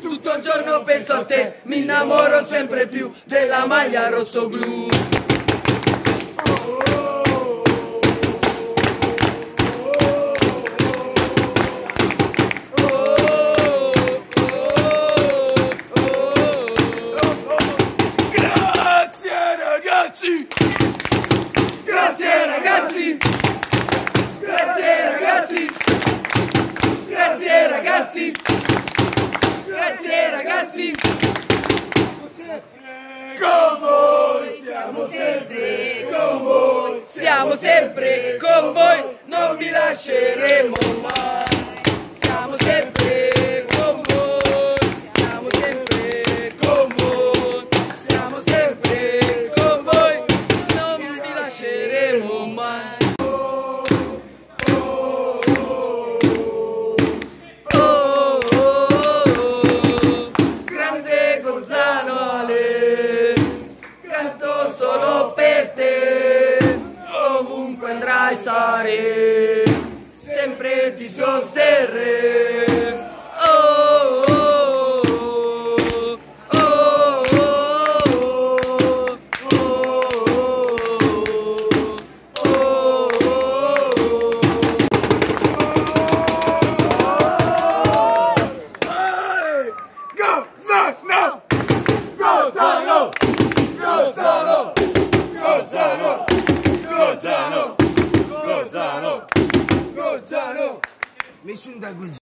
tutto il giorno penso a te, mi innamoro sempre più della maglia rosso-blu. Grazie ragazzi! Grazie ragazzi! Grazie ragazzi! Grazie ragazzi! Grazie ragazzi! Con voi! Siamo sempre con voi! Siamo sempre con voi! Non vi lasceremo mai! Siamo sempre con voi! Siamo sempre con voi! Siamo sempre con voi! Non vi lasceremo mai! Grande Gonzalo Ale, canto solo per te, ovunque andrai sarei, sempre ti sosterrei. Oh, oh, oh, oh, oh, oh, Gonzalo! Gonzalo! Gonzalo! Gonzalo! Gonzalo! Gonzalo! Gonzalo! Nessun da